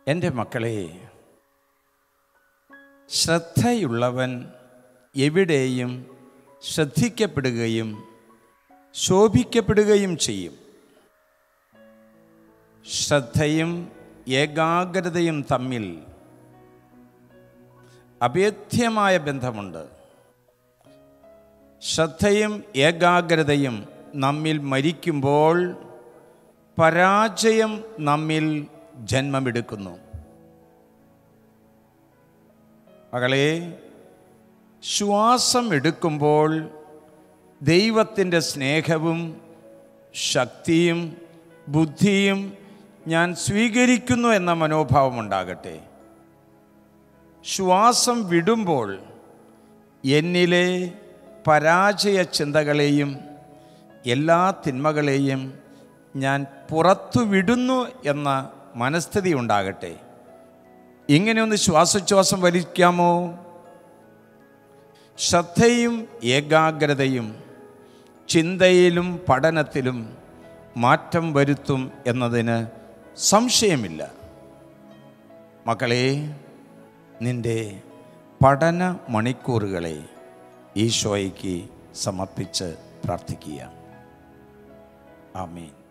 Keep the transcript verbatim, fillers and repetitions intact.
എൻ്റെ മക്കളെ, ശ്രദ്ധയുള്ളവൻ എവിടെയും ശ്രദ്ധിക്കപ്പെടുകയും ശോഭിക്കപ്പെടുകയും ചെയ്യും. ശ്രദ്ധയും ഏകാഗ്രതയും തമ്മിൽ അഭേദ്യമായ ബന്ധമുണ്ട്. ശ്രദ്ധയും ഏകാഗ്രതയും നമ്മിൽ മരിക്കുമ്പോൾ പരാജയം നമ്മിൽ ജന്മമെടുക്കുന്നു. മകളെ, ശ്വാസം എടുക്കുമ്പോൾ ദൈവത്തിൻ്റെ സ്നേഹവും ശക്തിയും ബുദ്ധിയും ഞാൻ സ്വീകരിക്കുന്നു എന്ന മനോഭാവം ഉണ്ടാകട്ടെ. ശ്വാസം വിടുമ്പോൾ എന്നിലെ പരാജയ ചിന്തകളെയും എല്ലാ തിന്മകളെയും ഞാൻ പുറത്തു വിടുന്നു എന്ന മനസ്ഥിതി ഉണ്ടാകട്ടെ. ഇങ്ങനെയൊന്ന് ശ്വാസോച്ഛ്വാസം വലിക്കാമോ? ശ്രദ്ധയും ഏകാഗ്രതയും ചിന്തയിലും പഠനത്തിലും മാറ്റം വരുത്തും എന്നതിന് സംശയമില്ല. മക്കളെ, നിൻ്റെ പഠന മണിക്കൂറുകളെ ഈശോയ്ക്ക് സമർപ്പിച്ച് പ്രാർത്ഥിക്കുക. ആമേൻ.